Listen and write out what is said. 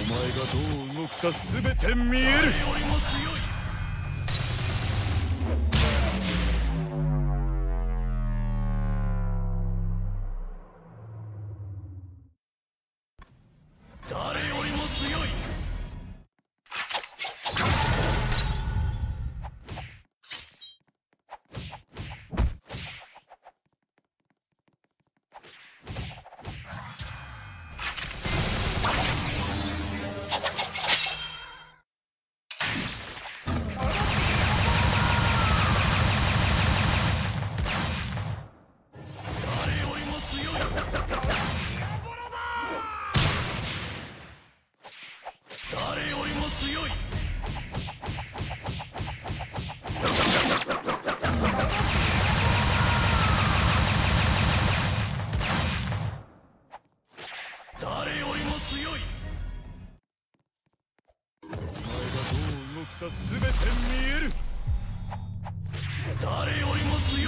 どう動くか全て見える。誰よりも強い。誰よりも強い。誰よりも強い。誰よりも強い。お前がどう動くか全て見える。誰よりも強い。